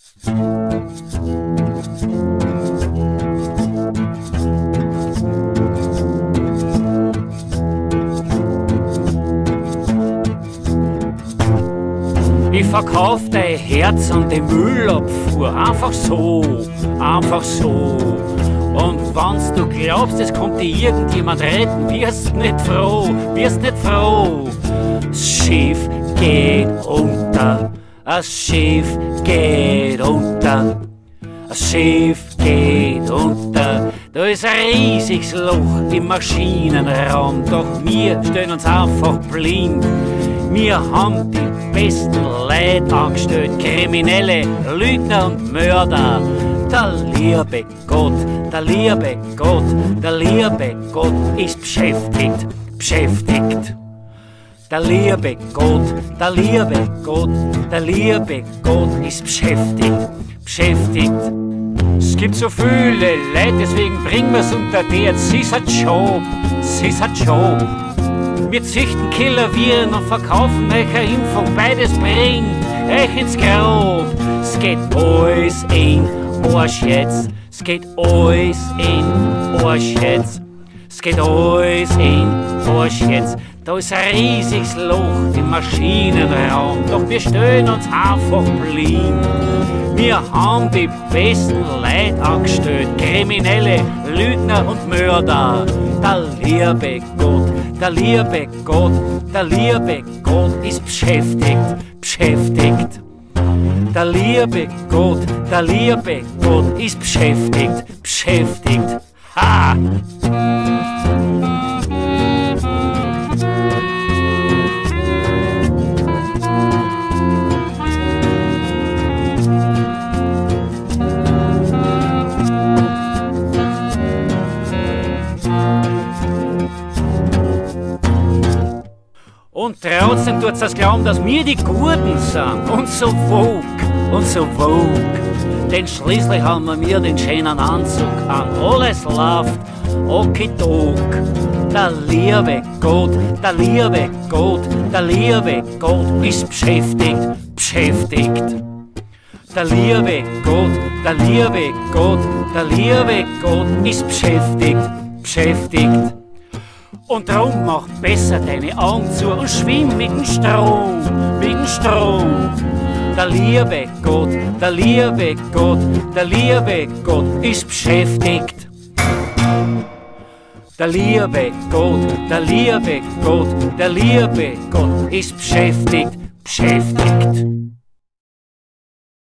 Ich verkauf dein Herz an die Müllabfuhr, einfach so, einfach so. Und wenn's du glaubst, es kommt dir irgendjemand retten, wirst nicht froh, wirst nicht froh. Das Schiff geht unter, das Schiff geht unter, das Schiff geht unter. Da ist ein riesiges Loch im Maschinenraum, doch wir stellen uns einfach blind. Wir haben die besten Leute angestellt, Kriminelle, Lügner und Mörder. Der liebe Gott, der liebe Gott, der liebe Gott ist beschäftigt, beschäftigt. Der liebe Gott, der liebe Gott, der liebe Gott ist beschäftigt, beschäftigt. Es gibt so viele Leute, deswegen bringen wir's unter die. Es ist ein Job, es ist ein Job. Wir züchten Killerviren und verkaufen euch eine Impfung. Beides bringt euch ins Grab. Es geht alles in Arsch jetzt. Es geht alles in Arsch jetzt. Es geht alles in Arsch jetzt. Da ist ein riesiges Loch im Maschinenraum. Doch wir stellen uns einfach blind. Wir haben die besten Leute angestellt. Kriminelle, Lügner und Mörder. Der liebe Gott, der liebe Gott, der liebe Gott ist beschäftigt, beschäftigt. Der liebe Gott ist beschäftigt, beschäftigt. Ha! Und trotzdem tut's das glauben, dass wir die Guten sind. Und so vogue, und so vogue. Denn schließlich haben wir den schönen Anzug an. Alles läuft okidok. Der liebe Gott, der liebe Gott, der liebe Gott ist beschäftigt, beschäftigt. Der liebe Gott, der liebe Gott, der liebe Gott ist beschäftigt, beschäftigt. Und darum mach besser deine Augen zu und schwimm mit dem Strom, mit dem Strom. Der liebe Gott, der liebe Gott, der liebe Gott ist beschäftigt. Der liebe Gott, der liebe Gott, der liebe Gott ist beschäftigt, beschäftigt.